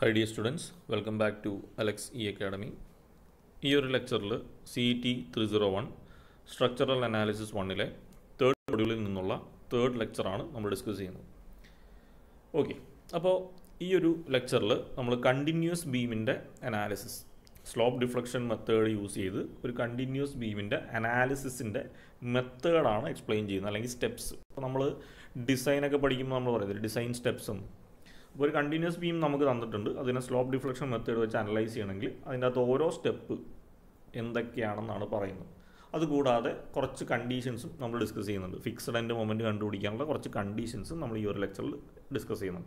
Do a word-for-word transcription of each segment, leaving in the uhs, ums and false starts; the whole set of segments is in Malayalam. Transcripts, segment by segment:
Hi dear students, welcome back to Alex E Academy. ഈ ഒരു ലെക്ചറിൽ C E T three zero one structural analysis വണ്ണിലെ തേർഡ് മൊഡ്യൂളിൽ നിന്നുള്ള തേർഡ് ലെക്ചറാണ് നമ്മൾ ഡിസ്കസ് ചെയ്യുന്നത്. ഓക്കെ, അപ്പോൾ ഈ ഒരു ലെക്ചറിൽ നമ്മൾ കണ്ടിന്യൂസ് ബീമിൻ്റെ analysis slope deflection method use ചെയ്ത് ഒരു കണ്ടിന്യൂസ് ബീമിൻ്റെ അനാലിസിസിൻ്റെ മെത്തേഡാണ് എക്സ്പ്ലെയിൻ ചെയ്യുന്നത്, അല്ലെങ്കിൽ സ്റ്റെപ്സ്. അപ്പോൾ നമ്മൾ ഡിസൈനൊക്കെ പഠിക്കുമ്പോൾ നമ്മൾ പറയുന്നത് ഡിസൈൻ സ്റ്റെപ്സും. അപ്പോൾ ഒരു കണ്ടിന്യൂസ് ബീം നമുക്ക് തന്നിട്ടുണ്ട്, അതിനെ സ്ലോപ്പ് ഡിഫ്ലക്ഷൻ മെത്തേഡ് വെച്ച് അനലൈസ് ചെയ്യണമെങ്കിൽ അതിൻ്റെ അകത്ത് ഓരോ സ്റ്റെപ്പ് എന്തൊക്കെയാണെന്നാണ് പറയുന്നത്. അതുകൂടാതെ കുറച്ച് കണ്ടീഷൻസും നമ്മൾ ഡിസ്കസ് ചെയ്യുന്നുണ്ട്. ഫിക്സഡ് എൻഡ് മൊമെൻറ്റ് കണ്ടുപിടിക്കാനുള്ള കുറച്ച് കണ്ടീഷൻസും നമ്മൾ ഈ ഒരു ലെക്ചറിൽ ഡിസ്കസ് ചെയ്യുന്നുണ്ട്.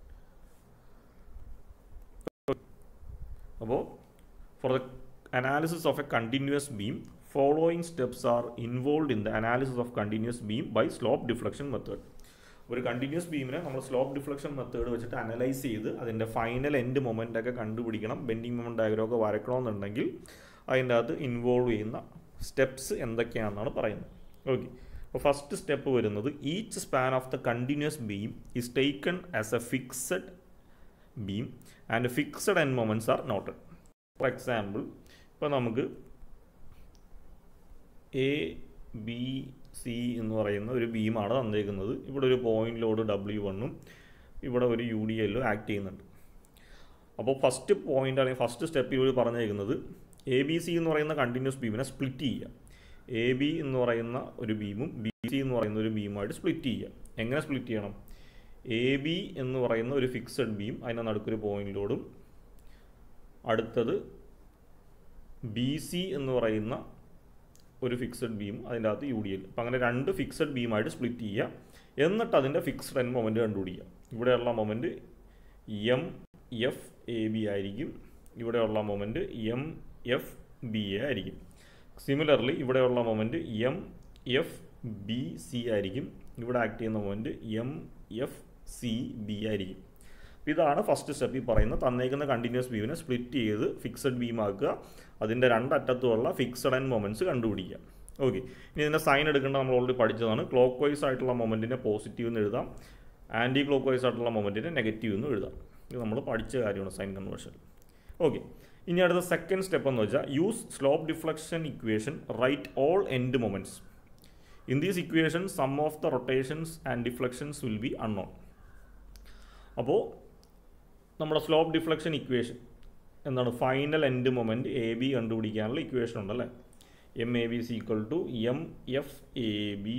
അപ്പോൾ for the analysis of a continuous beam following steps are involve in the analysis of continuous beam by slope deflection method. ഒരു കണ്ടിന്യൂസ് ബീമിനെ നമ്മൾ സ്ലോപ്പ് ഡിഫ്ലക്ഷൻ മെത്തേഡ് വെച്ചിട്ട് അനലൈസ് ചെയ്ത് അതിൻ്റെ ഫൈനൽ എൻഡ് മൊമെൻ്റ് ഒക്കെ കണ്ടുപിടിക്കണം, ബെൻഡിങ് മൊമെൻ്റ് ഡയഗ്രം ഒക്കെ വരയ്ക്കണമെന്നുണ്ടെങ്കിൽ അതിൻ്റെ അകത്ത് ഇൻവോൾവ് ചെയ്യുന്ന സ്റ്റെപ്സ് എന്തൊക്കെയാണെന്നാണ് പറയുന്നത്. ഓക്കെ, അപ്പോൾ ഫസ്റ്റ് സ്റ്റെപ്പ് വരുന്നത് each span of the continuous beam is taken as a fixed beam and fixed end moments are noted. For example, ഇപ്പോൾ നമുക്ക് എ ബി സി എന്ന് പറയുന്ന ഒരു ബീമാണ് തന്നേക്കുന്നത്. ഇവിടെ ഒരു പോയിന്റ് ലോഡ് ഡബ്ല്യു വണ്ണും ഇവിടെ ഒരു യു ഡി എല്ലും ആക്ട് ചെയ്യുന്നുണ്ട്. അപ്പോൾ ഫസ്റ്റ് പോയിന്റ് അല്ലെങ്കിൽ ഫസ്റ്റ് സ്റ്റെപ്പ് ഇവർ പറഞ്ഞേക്കുന്നത് എ ബി സി എന്ന് പറയുന്ന കണ്ടിന്യൂസ് ബീമിനെ സ്പ്ലിറ്റ് ചെയ്യുക. എ ബി എന്ന് പറയുന്ന ഒരു ബീമും ബി സി എന്ന് പറയുന്ന ഒരു ബീമുമായിട്ട് സ്പ്ലിറ്റ് ചെയ്യുക. എങ്ങനെ സ്പ്ലിറ്റ് ചെയ്യണം? എ ബി എന്ന് പറയുന്ന ഒരു ഫിക്സഡ് ബീം, അതിൻ്റെ നടുക്കൊരു പോയിന്റ് ലോഡും, അടുത്തത് ബി സി എന്ന് പറയുന്ന ഒരു ഫിക്സഡ് ബീം, അതിൻ്റെ അകത്ത് യു ഡി എൽ. അപ്പം അങ്ങനെ രണ്ട് ഫിക്സഡ് ബീമായിട്ട് സ്പ്ലിറ്റ് ചെയ്യുക. എന്നിട്ട് അതിൻ്റെ ഫിക്സഡ് എൻഡ് മൊമെൻറ്റ് കണ്ടുപിടിക്കുക. ഇവിടെയുള്ള moment M F A B ആയിരിക്കും, ഇവിടെയുള്ള moment M F B A ആയിരിക്കും. സിമിലർലി ഇവിടെയുള്ള moment M F B C ആയിരിക്കും, ഇവിടെ ആക്ട് ചെയ്യുന്ന moment M F C B ആയിരിക്കും. ഇതാണ് ഫസ്റ്റ് സ്റ്റെപ്പ്. ഈ പറയുന്ന തന്നേക്കുന്ന കണ്ടിന്യൂസ് ബീമിനെ സ്പ്ലിറ്റ് ചെയ്ത് ഫിക്സഡ് ബീം ആക്കുക, അതിൻ്റെ രണ്ടറ്റത്തുമുള്ള ഫിക്സഡ് ആൻഡ് മൊമെൻറ്റ്സ് കണ്ടുപിടിക്കുക. ഓക്കെ, ഇനി ഇതിൻ്റെ സൈൻ എടുക്കേണ്ട നമ്മൾ ഓൾറെഡി പഠിച്ചതാണ്. ക്ലോക്ക് വൈസ് ആയിട്ടുള്ള മൊമെൻറ്റിനെ പോസിറ്റീവ് എന്ന് എഴുതാം, ആൻറ്റി ക്ലോക്ക് വൈസ് ആയിട്ടുള്ള മൊമെൻറ്റിനെ നെഗറ്റീവ് എന്ന് എഴുതാം. ഇത് നമ്മൾ പഠിച്ച കാര്യമാണ് സൈൻ കൺവേർഷൻ. ഓക്കെ, ഇനി അടുത്ത സെക്കൻഡ് സ്റ്റെപ്പ് എന്ന് വെച്ചാൽ use slope deflection equation, write all end moments. In these equation sum of the rotations and deflections will be unknown. അപ്പോൾ നമ്മുടെ സ്ലോപ്പ് ഡിഫ്ലക്ഷൻ ഇക്വേഷൻ എന്താണ്? Final end moment A B കണ്ടുപിടിക്കാനുള്ള ഇക്വേഷൻ ഉണ്ടല്ലേ. M A B C equal to M F A B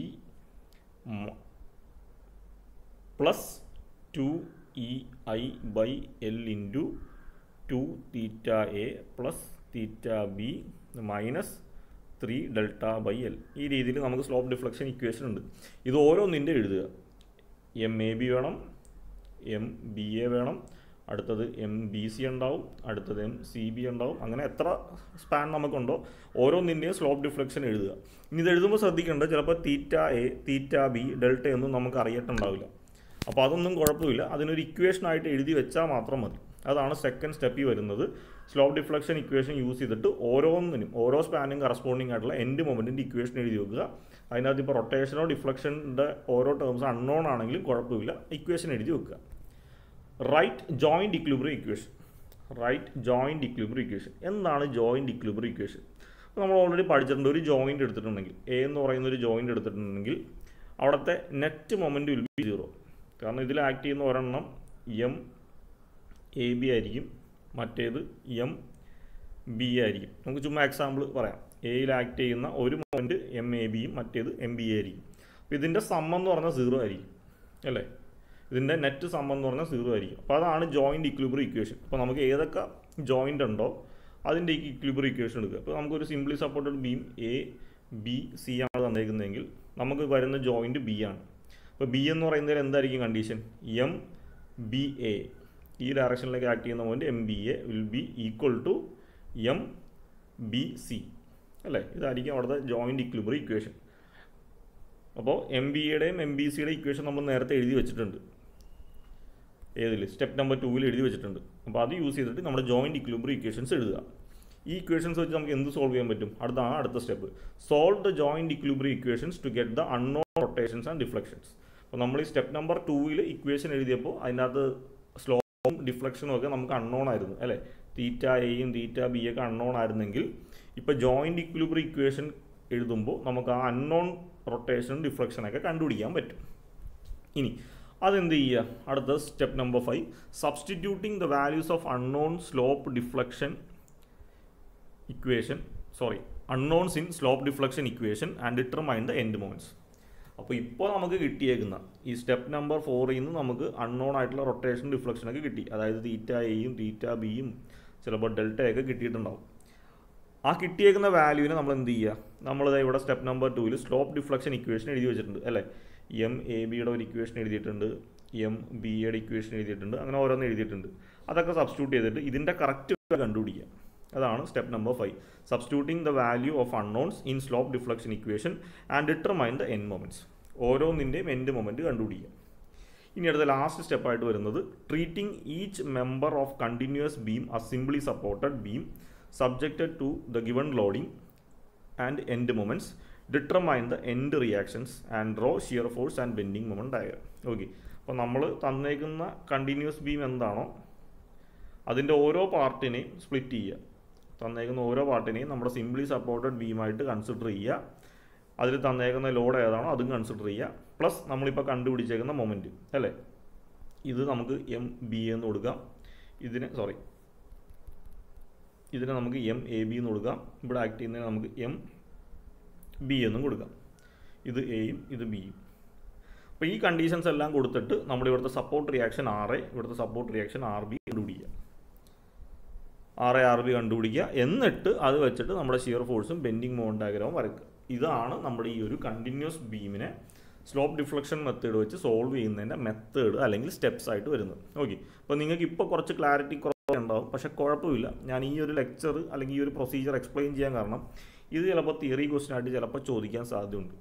plus two E I by L into two theta A plus theta B minus three delta by L. ഈ രീതിയിൽ നമുക്ക് സ്ലോപ്പ് ഡിഫ്ലക്ഷൻ ഇക്വേഷൻ ഉണ്ട്. ഇത് ഓരോന്നിൻ്റെ എഴുതുക. എം എ ബി വേണം, എം ബി എ വേണം, അടുത്തത് എം ബി സി ഉണ്ടാവും, അടുത്തത് എം സി ബി ഉണ്ടാവും. അങ്ങനെ എത്ര സ്പാൻ നമുക്കുണ്ടോ ഓരോന്നിൻ്റെയും സ്ലോപ്പ് ഡിഫ്ലക്ഷൻ എഴുതുക. ഇനി ഇത് എഴുതുമ്പോൾ ശ്രദ്ധിക്കേണ്ടത്, ചിലപ്പോൾ theta A theta B delta ഒന്നും നമുക്ക് അറിയട്ടുണ്ടാവില്ല. അപ്പോൾ അതൊന്നും കുഴപ്പമില്ല, അതിനൊരു ഇക്വേഷനായിട്ട് എഴുതി വെച്ചാൽ മാത്രം മതി. അതാണ് സെക്കൻഡ് സ്റ്റെപ്പിൽ വരുന്നത്. സ്ലോപ്പ് ഡിഫ്ലക്ഷൻ ഇക്വേഷൻ യൂസ് ചെയ്തിട്ട് ഓരോന്നിനും ഓരോ സ്പാനും കറസ്പോണ്ടിങ് ആയിട്ടുള്ള എൻഡ് മൊമെൻറ്റിൻ്റെ ഇക്വേഷൻ എഴുതി വെക്കുക. അതിനകത്ത് ഇപ്പോൾ റൊട്ടേഷനോ ഡിഫ്ലക്ഷൻ്റെ ഓരോ ടേംസ് അൺനോൺ ആണെങ്കിലും കുഴപ്പമില്ല, ഇക്വേഷൻ എഴുതി വെക്കുക. Write joint equilibrium equation. Write joint equilibrium equation. എന്താണ് ജോയിൻറ്റ് ഇക്വിലിബ്രിയം ഇക്വേഷൻ? നമ്മൾ ഓൾറെഡി പഠിച്ചിട്ടുണ്ട്. ഒരു ജോയിൻറ്റ് എടുത്തിട്ടുണ്ടെങ്കിൽ, എ എന്ന് പറയുന്ന ഒരു ജോയിൻറ്റ് എടുത്തിട്ടുണ്ടെങ്കിൽ അവിടുത്തെ net moment will be zero. കാരണം ഇതിൽ ആക്ട് ചെയ്യുന്ന ഒരെണ്ണം എം എ ബി ആയിരിക്കും, മറ്റേത് എം ബി എ ആയിരിക്കും. നമുക്ക് ചുമ്മാ എക്സാമ്പിൾ പറയാം. എയിൽ ആക്ട് ചെയ്യുന്ന ഒരു മൊമെൻറ്റ് എം എ ബിയും മറ്റേത് എം ബി എ ആയിരിക്കും. അപ്പോൾ ഇതിൻ്റെ സം എന്ന് പറഞ്ഞാൽ സീറോ ആയിരിക്കും അല്ലേ. ഇതിൻ്റെ നെറ്റ് സം എന്ന് പറഞ്ഞാൽ സീറോ ആയിരിക്കും. അപ്പോൾ അതാണ് ജോയിൻറ്റ് ഇക്വിലിബ്രിയം ഇക്വേഷൻ. അപ്പോൾ നമുക്ക് ഏതൊക്കെ ജോയിൻ്റ് ഉണ്ടോ അതിൻ്റെ ഇക്വിലിബ്രിയം ഇക്വേഷൻ എടുക്കുക. അപ്പോൾ നമുക്കൊരു simply supported beam A B C ആണ് തന്നേക്കുന്നതെങ്കിൽ നമുക്ക് വരുന്ന ജോയിൻറ്റ് ബി ആണ്. അപ്പോൾ ബി എന്ന് പറയുന്നതിൽ എന്തായിരിക്കും കണ്ടീഷൻ? എം ബി എ, ഈ ഡയറക്ഷനിലേക്ക് ആക്ട് ചെയ്യുന്ന point M B A will be equal to M B C അല്ലേ. ഇതായിരിക്കും അവിടുത്തെ ജോയിൻറ്റ് ഇക്വിലിബ്രിയം ഇക്വേഷൻ. അപ്പോൾ എം ബി എയുടെയും എം ബി സിയുടെ ഇക്വേഷൻ നമ്മൾ നേരത്തെ എഴുതി വെച്ചിട്ടുണ്ട്. ഏതിൽ? സ്റ്റെപ്പ് നമ്പർ ടൂവിൽ എഴുതി വെച്ചിട്ടുണ്ട്. അപ്പോൾ അത് യൂസ് ചെയ്തിട്ട് നമ്മുടെ ജോയിൻറ്റ് ഇക്വിലിബ്രിയം ഇക്വേഷൻസ് എഴുതുക. ഈ ഇക്വേഷൻസ് വെച്ച് നമുക്ക് എന്ത് സോൾവ് ചെയ്യാൻ പറ്റും? അടുത്താണ് അടുത്ത step. Solve the joint equilibrium equations to get the unknown rotations and deflections. അപ്പോൾ നമ്മൾ ഈ സ്റ്റെപ്പ് നമ്പർ ടൂവിൽ ഇക്വേഷൻ എഴുതിയപ്പോൾ അതിനകത്ത് സ്ലോ ഡിഫ്ലക്ഷനും ഒക്കെ നമുക്ക് അൺനോൺ ആയിരുന്നു അല്ലേ, തീറ്റ എയും തീറ്റ ബി ഒക്കെ അൺനോൺ ആയിരുന്നെങ്കിൽ ഇപ്പോൾ ജോയിൻറ്റ് ഇക്വിലിബ്രിയം ഇക്വേഷൻ എഴുതുമ്പോൾ നമുക്ക് ആ അൺനോൺ റൊട്ടേഷൻ ഡിഫ്ലക്ഷനൊക്കെ കണ്ടുപിടിക്കാൻ പറ്റും. ഇനി അതെന്ത് ചെയ്യുക, അടുത്ത step number five, substituting the values of unknown slope deflection equation sorry unknowns in slope deflection equation and determine the end moments. അപ്പോൾ ഇപ്പോൾ നമുക്ക് കിട്ടിയേക്കുന്ന ഈ സ്റ്റെപ്പ് നമ്പർ ഫോറിൽ നിന്ന് നമുക്ക് അൺനോൺ ആയിട്ടുള്ള റൊട്ടേഷൻ ഡിഫ്ലക്ഷനൊക്കെ കിട്ടി. അതായത് തീറ്റ എയും തീറ്റ ബിയും ചിലപ്പോൾ ഡെൽറ്റയൊക്കെ കിട്ടിയിട്ടുണ്ടാവും. ആ കിട്ടിയേക്കുന്ന വാല്യൂവിനെ നമ്മൾ എന്ത് ചെയ്യുക, നമ്മളിത് ഇവിടെ സ്റ്റെപ്പ് നമ്പർ ടൂവിൽ സ്ലോപ്പ് ഡിഫ്ലക്ഷൻ ഇക്വേഷൻ എഴുതി വെച്ചിട്ടുണ്ട് അല്ലേ. എം എ ബിയുടെ ഒരു ഇക്വേഷൻ എഴുതിയിട്ടുണ്ട്, എം ബി എയുടെ ഇക്വേഷൻ എഴുതിയിട്ടുണ്ട്, അങ്ങനെ ഓരോന്ന് എഴുതിയിട്ടുണ്ട്. അതൊക്കെ സബ്സ്റ്റിറ്റ്യൂട്ട് ചെയ്തിട്ട് ഇതിൻ്റെ കറക്റ്റ് കണ്ടുപിടിക്കുക. അതാണ് step number five, substituting the value of unknowns in slope deflection equation and determine the end moments. ഓരോന്നിൻ്റെയും എൻഡ് മൊമെൻറ്റ് കണ്ടുപിടിക്കുക. ഇനി അടുത്ത ലാസ്റ്റ് സ്റ്റെപ്പായിട്ട് വരുന്നത് treating each member of continuous beam as simply supported beam subjected to the given loading and end moments, determine the end reactions and draw shear force and bending moment diagram. Okay, അപ്പോൾ നമ്മൾ തന്നേക്കുന്ന കണ്ടിന്യൂസ് ബീം എന്താണോ അതിൻ്റെ ഓരോ പാർട്ടിനെയും സ്പ്ലിറ്റ് ചെയ്യുക. തന്നേക്കുന്ന ഓരോ പാർട്ടിനെയും നമ്മുടെ സിംപ്ലി സപ്പോർട്ടഡ് ബീമായിട്ട് കൺസിഡർ ചെയ്യുക. അതിൽ തന്നേക്കുന്ന ലോഡ് ഏതാണോ അതും കൺസിഡർ ചെയ്യുക. പ്ലസ് നമ്മളിപ്പോൾ കണ്ടുപിടിച്ചേക്കുന്ന മൊമെൻറ്റ് അല്ലേ, ഇത് നമുക്ക് എം ബി എന്ന് കൊടുക്കാം. ഇതിന് സോറി ഇതിനെ നമുക്ക് എം എ ബി എന്ന് കൊടുക്കാം. ഇവിടെ ആക്ട് ചെയ്യുന്നതിന് നമുക്ക് എം ബി എന്നും കൊടുക്കാം. ഇത് എയും ഇത് ബിയും. അപ്പോൾ ഈ കണ്ടീഷൻസ് എല്ലാം കൊടുത്തിട്ട് നമ്മൾ ഇവിടുത്തെ സപ്പോർട്ട് റിയാക്ഷൻ ആർ എ, ഇവിടുത്തെ സപ്പോർട്ട് റിയാക്ഷൻ ആർ ബി കണ്ടുപിടിക്കുക. ആർ എ ആർ ബി കണ്ടുപിടിക്കുക. എന്നിട്ട് അത് വെച്ചിട്ട് നമ്മുടെ ഷിയർ ഫോഴ്സും ബെൻഡിങ് മൊമെന്റ് ഡയഗ്രാമും വരയ്ക്കുക. ഇതാണ് നമ്മുടെ ഈ ഒരു കണ്ടിന്യൂസ് ബീമിനെ സ്ലോപ്പ് ഡിഫ്ലക്ഷൻ മെത്തേഡ് വെച്ച് സോൾവ് ചെയ്യുന്നതിൻ്റെ മെത്തേഡ് അല്ലെങ്കിൽ സ്റ്റെപ്സ് ആയിട്ട് വരുന്നത്. ഓക്കെ, അപ്പോൾ നിങ്ങൾക്ക് ഇപ്പോൾ കുറച്ച് ക്ലാരിറ്റി ഉണ്ടാവും, പക്ഷെ കുഴപ്പമില്ല. ഞാൻ ഈ ഒരു ലെക്ചർ അല്ലെങ്കിൽ ഈ ഒരു പ്രൊസീജിയർ എക്സ്പ്ലെയിൻ ചെയ്യാൻ കാരണം ഇത് ചിലപ്പോൾ തിയറി ക്വസ്റ്റ്യൻ ആയിട്ട് ചിലപ്പോൾ ചോദിക്കാൻ സാധ്യതയുണ്ട്.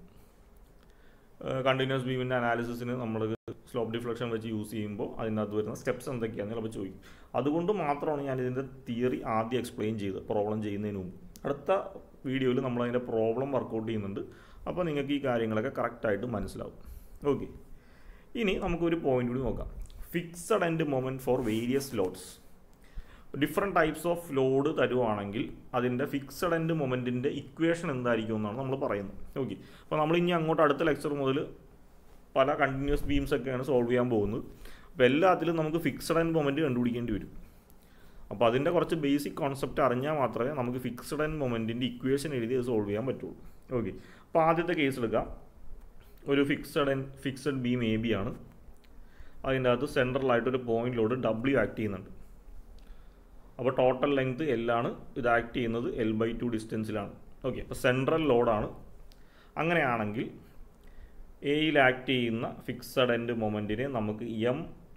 കണ്ടിന്യൂസ് ബീമിൻ്റെ അനാലിസിസിന് നമ്മൾ സ്ലോപ്പ് ഡിഫ്ലക്ഷൻ വെച്ച് യൂസ് ചെയ്യുമ്പോൾ അതിനകത്ത് വരുന്ന സ്റ്റെപ്സ് എന്തൊക്കെയാണെന്ന് ചിലപ്പോൾ ചോദിക്കും. അതുകൊണ്ട് മാത്രമാണ് ഞാൻ ഇതിൻ്റെ തിയറി ആദ്യം എക്സ്പ്ലെയിൻ ചെയ്ത് പ്രോബ്ലം ചെയ്യുന്നതിന് മുമ്പ്. അടുത്ത വീഡിയോയിൽ നമ്മൾ അതിൻ്റെ പ്രോബ്ലം വർക്കൗട്ട് ചെയ്യുന്നുണ്ട്. അപ്പോൾ നിങ്ങൾക്ക് ഈ കാര്യങ്ങളൊക്കെ കറക്റ്റായിട്ട് മനസ്സിലാവും. ഓക്കെ, ഇനി നമുക്കൊരു പോയിന്റ് കൂടി നോക്കാം. Fixed end moment for various loads. Different types of load തരുവാണെങ്കിൽ അതിൻ്റെ ഫിക്സഡ് എൻഡ് മൊമെൻറ്റിൻ്റെ ഇക്വേഷൻ എന്തായിരിക്കും എന്നാണ് നമ്മൾ പറയുന്നത്. ഓക്കെ, അപ്പോൾ നമ്മൾ ഇനി അങ്ങോട്ട് അടുത്ത ലെക്ചർ മുതൽ പല കണ്ടിന്യൂസ് ബീംസ് ഒക്കെയാണ് സോൾവ് ചെയ്യാൻ പോകുന്നത്. അപ്പോൾ എല്ലാത്തിലും നമുക്ക് ഫിക്സഡ് എൻഡ് മൊമെൻറ്റ് കണ്ടുപിടിക്കേണ്ടി വരും. അപ്പോൾ അതിൻ്റെ കുറച്ച് ബേസിക് കോൺസെപ്റ്റ് അറിഞ്ഞാൽ മാത്രമേ നമുക്ക് ഫിക്സഡ് എൻഡ് മൊമെൻറ്റിൻ്റെ ഇക്വേഷൻ എഴുതി അത് സോൾവ് ചെയ്യാൻ പറ്റുള്ളൂ. ഓക്കെ, അപ്പോൾ ആദ്യത്തെ കേസ് എടുക്കാം. ഒരു fixed end fixed beam A B ആണ്. അതിൻ്റെ അകത്ത് സെൻട്രലായിട്ടൊരു പോയിന്റിലോട് ഡബ്ല്യു ആക്ട് ചെയ്യുന്നുണ്ട്. അപ്പോൾ ടോട്ടൽ ലെങ്ത് എല്ലാണ്, ഇത് ആക്ട് ചെയ്യുന്നത് എൽ ബൈ ടു ഡിസ്റ്റൻസിലാണ്. ഓക്കെ, അപ്പോൾ സെൻട്രൽ ലോഡാണ്. അങ്ങനെയാണെങ്കിൽ എയിൽ ആക്ട് ചെയ്യുന്ന ഫിക്സഡ് എൻഡ് മൊമെൻറ്റിനെ നമുക്ക് എം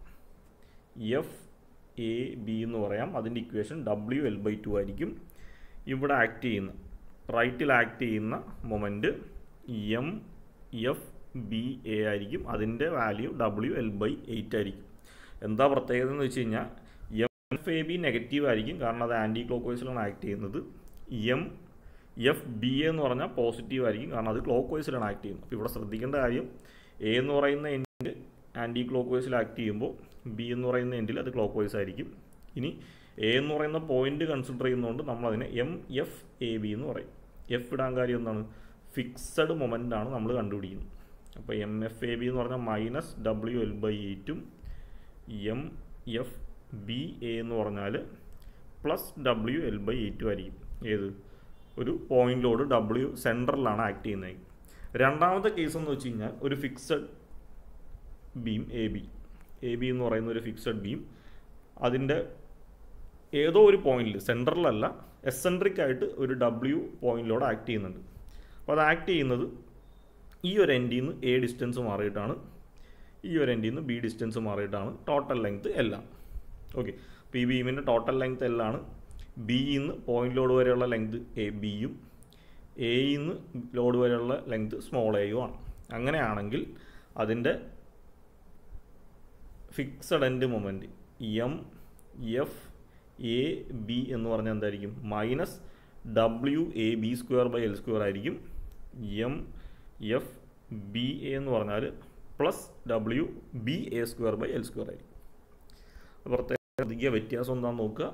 എഫ് എ ബി എന്ന് പറയാം. അതിൻ്റെ equation W L by two ആയിരിക്കും. ഇവിടെ ആക്ട് ചെയ്യുന്ന റൈറ്റിൽ ആക്ട് ചെയ്യുന്ന moment M F B A ആയിരിക്കും. അതിൻ്റെ value W L by eight ആയിരിക്കും. എന്താ പ്രത്യേകത എന്ന് വെച്ച് കഴിഞ്ഞാൽ എഫ് എ ബി നെഗറ്റീവ് ആയിരിക്കും, കാരണം അത് ആൻറ്റി ക്ലോക്ക് വൈസിലാണ് ആക്ട് ചെയ്യുന്നത്. എം എഫ് ബി എന്ന് പറഞ്ഞാൽ പോസിറ്റീവ് ആയിരിക്കും, കാരണം അത് ക്ലോക്ക് വൈസിലാണ് ആക്ട് ചെയ്യുന്നത്. അപ്പോൾ ഇവിടെ ശ്രദ്ധിക്കേണ്ട കാര്യം, എ എന്ന് പറയുന്ന എൻഡ് ആൻറ്റി ക്ലോക്ക് വൈസിൽ ആക്ട് ചെയ്യുമ്പോൾ ബി എന്ന് പറയുന്ന എൻഡിൽ അത് ക്ലോക്ക് വൈസ് ആയിരിക്കും. ഇനി എ എന്ന് പറയുന്ന പോയിന്റ് കൺസിഡർ ചെയ്യുന്നതുകൊണ്ട് നമ്മളതിനെ എം എഫ് എ ബി എന്ന് പറയും. എഫ് ഇടാൻ കാര്യം എന്താണ്, ഫിക്സഡ് മൊമെൻ്റ് ആണ് നമ്മൾ കണ്ടുപിടിക്കുന്നത്. അപ്പോൾ എം എഫ് എ ബി എന്ന് പറഞ്ഞാൽ മൈനസ് ഡബ്ല്യു എൽ ബൈ എയ്റ്റും എം എഫ് ബി എ എന്ന് പറഞ്ഞാൽ പ്ലസ് ഡബ്ല്യു എൽ ബൈ എയ്റ്റും ആയിരിക്കും. ഏത് ഒരു പോയിന്റിലോട് ഡബ്ല്യു സെൻട്രലിലാണ് ആക്ട് ചെയ്യുന്നത്. രണ്ടാമത്തെ കേസ് എന്ന് വെച്ച് കഴിഞ്ഞാൽ ഒരു fixed beam A B A B എന്ന് പറയുന്ന ഒരു ഫിക്സഡ് ബീം അതിൻ്റെ ഏതോ ഒരു പോയിന്റിൽ, സെൻട്രലല്ല എസെൻട്രിക് ആയിട്ട് ഒരു ഡബ്ല്യു പോയിന്റിലോട് ആക്ട് ചെയ്യുന്നുണ്ട്. അപ്പോൾ അത് ആക്ട് ചെയ്യുന്നത് ഈ ഒരു എൻഡിൽ നിന്ന് എ ഡിസ്റ്റൻസ് മാറിയിട്ടാണ്, ഈ ഒരു എൻഡിൽ നിന്ന് ബി ഡിസ്റ്റൻസ് മാറിയിട്ടാണ്. ടോട്ടൽ ലെങ്ത് എല്ലാം. ഓക്കെ, അപ്പോൾ ഈ ബീമിൻ്റെ ടോട്ടൽ ലെങ്ത് എല്ലാണ്. ബിയിൽ നിന്ന് പോയിന്റ് ലോഡ് വരെയുള്ള ലെങ്ത് എ ബിയും എയിൽ നിന്ന് ലോഡ് വരെയുള്ള ലെങ്ത് സ്മോൾ എയും ആണ്. അങ്ങനെയാണെങ്കിൽ അതിൻ്റെ fixed end moment M F A B എന്ന് പറഞ്ഞാൽ എന്തായിരിക്കും, minus W A B square by L square ആയിരിക്കും. എം എഫ് ബി എ എന്ന് പറഞ്ഞാൽ plus W B A square by L square ആയിരിക്കും. പ്രത്യേക ശ്രദ്ധിക്കുക, വ്യത്യാസം എന്താണെന്ന് നോക്കുക.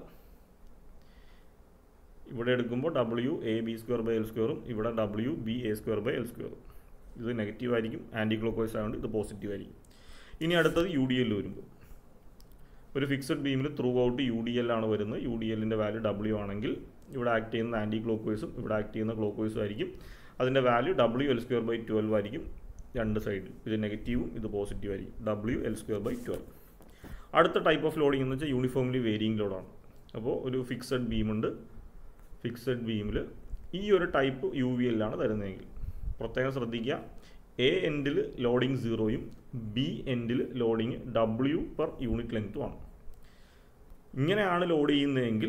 ഇവിടെ എടുക്കുമ്പോൾ W A B square by L സ്ക്വയറും ഇവിടെ W B A square by L സ്ക്വയറും. ഇത് നെഗറ്റീവ് ആയിരിക്കും, ആൻറ്റി ക്ലോക്ക് വൈസ് ആയതുകൊണ്ട് ഇത് പോസിറ്റീവ് ആയിരിക്കും. ഇനി അടുത്തത് യു ഡി എൽ വരുമ്പോൾ ഒരു ഫിക്സഡ് ബീമിൽ throughout U D L ആണ് വരുന്നത്. യു ഡി എല്ലിൻ്റെ വാല്യൂ ഡബ്ല്യു ആണെങ്കിൽ ഇവിടെ ആക്ട് ചെയ്യുന്ന ആൻറ്റി ക്ലോക്ക് വൈസും ഇവിടെ ആക്ട് ചെയ്യുന്ന ക്ലോക്ക് വൈസും ആയിരിക്കും. അതിൻ്റെ value W L square by twelve ആയിരിക്കും രണ്ട് സൈഡിൽ. ഇത് നെഗറ്റീവും ഇത് പോസിറ്റീവ് ആയിരിക്കും, W L square by twelve. അടുത്ത ടൈപ്പ് ഓഫ് ലോഡിംഗ് എന്ന് വെച്ചാൽ യൂണിഫോംലി വേരിയിങ് ലോഡാണ്. അപ്പോൾ ഒരു ഫിക്സഡ് ബീമുണ്ട്. ഫിക്സഡ് ബീമിൽ ഈ ഒരു ടൈപ്പ് യു വി എല്ലാണ് തരുന്നതെങ്കിൽ പ്രത്യേകം ശ്രദ്ധിക്കുക, എ എൻഡിൽ ലോഡിംഗ് സീറോയും ബി എൻഡിൽ ലോഡിംഗ് ഡബ്ല്യു പെർ യൂണിറ്റ് ലെങ്ത്തുമാണ്. ഇങ്ങനെയാണ് ലോഡ് ചെയ്യുന്നതെങ്കിൽ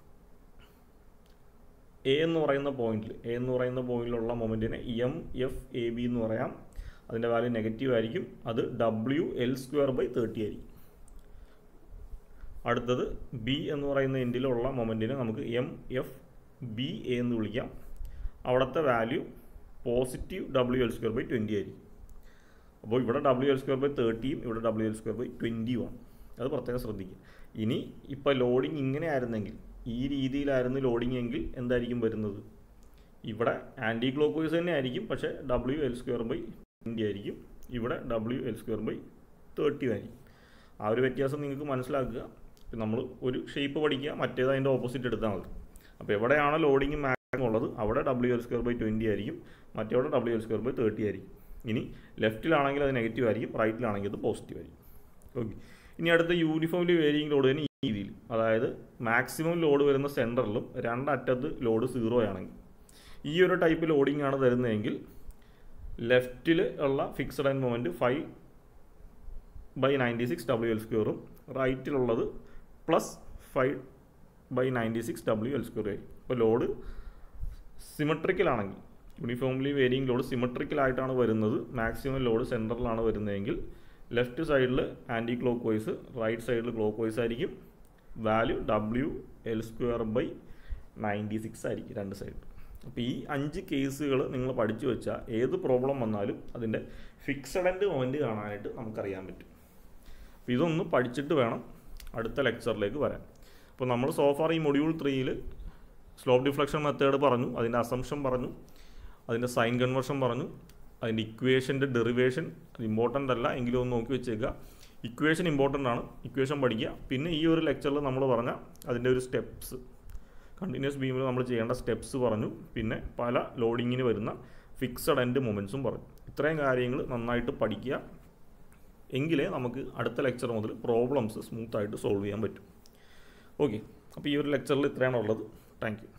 എ എന്ന് പറയുന്ന പോയിന്റിൽ എ എന്ന് പറയുന്ന പോയിന്റിലുള്ള മൊമെൻറ്റിനെ എം എഫ് എ ബി എന്ന് പറയാം. അതിൻ്റെ വാല്യൂ നെഗറ്റീവ് ആയിരിക്കും. അത് W L square by thirty ആയിരിക്കും. അടുത്തത് ബി എന്ന് പറയുന്ന എൻഡിലുള്ള മൊമെൻറ്റിനെ നമുക്ക് എം എഫ് ബി എ എന്ന് വിളിക്കാം. അവിടുത്തെ value positive W L square by twenty ആയിരിക്കും. അപ്പോൾ ഇവിടെ ഡബ്ല്യു എൽ സ്ക്വയർ ബൈ തേർട്ടിയും ഇവിടെ ഡബ്ല്യു എൽ സ്ക്വയർ ബൈ ട്വൻറ്റിയുമാണ്. അത് പ്രത്യേകം ശ്രദ്ധിക്കുക. ഇനി ഇപ്പോൾ ലോഡിങ് ഇങ്ങനെ ആയിരുന്നെങ്കിൽ, ഈ രീതിയിലായിരുന്നു ലോഡിങ് എങ്കിൽ എന്തായിരിക്കും വരുന്നത്? ഇവിടെ ആൻറ്റി ക്ലോക്ക് വൈസ് തന്നെ ആയിരിക്കും, പക്ഷേ W L square by twenty ആയിരിക്കും. ഇവിടെ W L square by thirty ആയിരിക്കും. ആ ഒരു വ്യത്യാസം നിങ്ങൾക്ക് മനസ്സിലാക്കുക. നമ്മൾ ഒരു ഷേപ്പ് പഠിക്കുക, മറ്റേത് അതിൻ്റെ ഓപ്പോസിറ്റ് എടുത്താൽ മതി. അപ്പോൾ എവിടെയാണോ ലോഡിങ് മാക്സിമം ഉള്ളത് അവിടെ W L square by twenty ആയിരിക്കും, മറ്റേവിടെ W L square by thirty ആയിരിക്കും. ഇനി ലെഫ്റ്റിലാണെങ്കിൽ അത് നെഗറ്റീവ് ആയിരിക്കും, റൈറ്റിലാണെങ്കിൽ അത് പോസിറ്റീവ് ആയിരിക്കും. ഓക്കെ. ഇനി അടുത്ത യൂണിഫോംലി വേരിയിങ് ലോഡ് തന്നെ ഈ രീതിയിൽ, അതായത് മാക്സിമം ലോഡ് വരുന്ന സെൻറ്ററിലും രണ്ടറ്റത്ത് ലോഡ് സീറോ ആണെങ്കിൽ ഈ ഒരു ടൈപ്പ് ലോഡിംഗ് ആണ് തരുന്നതെങ്കിൽ ലെഫ്റ്റിൽ ഉള്ള fixed and moment five by ninety six W L സ്ക്വയറും റൈറ്റിലുള്ളത് plus five by ninety six W L square ആയിരിക്കും. ഇപ്പോൾ ലോഡ് സിമെട്രിക്കലാണെങ്കിൽ, യൂണിഫോംലി വേരിയിങ് ലോഡ് സിമെട്രിക്കലായിട്ടാണ് വരുന്നത്, മാക്സിമം ലോഡ് സെൻറ്ററിലാണ് വരുന്നതെങ്കിൽ ലെഫ്റ്റ് സൈഡിൽ ആൻറ്റി ക്ലോക്ക് വൈസ്, റൈറ്റ് സൈഡിൽ ക്ലോക്ക് വൈസ് ആയിരിക്കും. Value W L square by ninety six ആയിരിക്കും രണ്ട് സൈഡിൽ. അപ്പോൾ ഈ അഞ്ച് കേസുകൾ നിങ്ങൾ പഠിച്ചു വെച്ചാൽ ഏത് പ്രോബ്ലം വന്നാലും അതിൻ്റെ ഫിക്സഡ് ആൻഡ് മൊമെൻറ്റ് കാണാനായിട്ട് നമുക്കറിയാൻ പറ്റും. അപ്പോൾ ഇതൊന്ന് പഠിച്ചിട്ട് വേണം അടുത്ത ലെക്ചറിലേക്ക് വരാൻ. അപ്പോൾ നമ്മൾ സോഫാർ ഈ മൊഡ്യൂൾ ത്രീയിൽ സ്ലോപ്പ് ഡിഫ്ലക്ഷൻ മെത്തേഡ് പറഞ്ഞു, അതിൻ്റെ അസംഷൻ പറഞ്ഞു, അതിൻ്റെ സൈൻ കൺവേർഷൻ പറഞ്ഞു, അതിൻ്റെ ഇക്വേഷൻ്റെ ഡെറിവേഷൻ ഇമ്പോർട്ടൻ്റ് അല്ല എങ്കിലും ഒന്ന് നോക്കി വെച്ചേക്കുക. ഇക്വേഷൻ ഇമ്പോർട്ടൻ്റ് ആണ്, ഇക്വേഷൻ പഠിക്കുക. പിന്നെ ഈ ഒരു ലെക്ചറിൽ നമ്മൾ പറഞ്ഞ അതിൻ്റെ ഒരു സ്റ്റെപ്സ്, കണ്ടിന്യൂസ് ബീമിൽ നമ്മൾ ചെയ്യേണ്ട സ്റ്റെപ്സ് പറഞ്ഞു. പിന്നെ പല ലോഡിങ്ങിന് വരുന്ന ഫിക്സഡ് ആൻഡ് മൊമെൻറ്റ്സും പറഞ്ഞു. ഇത്രയും കാര്യങ്ങൾ നന്നായിട്ട് പഠിക്കുക, എങ്കിലേ നമുക്ക് അടുത്ത ലെക്ചർ മുതൽ പ്രോബ്ലംസ് സ്മൂത്തായിട്ട് സോൾവ് ചെയ്യാൻ പറ്റും. ഓക്കെ. അപ്പോൾ ഈ ഒരു ലെക്ചറിൽ ഇത്രയാണ് ഉള്ളത്. Thank U.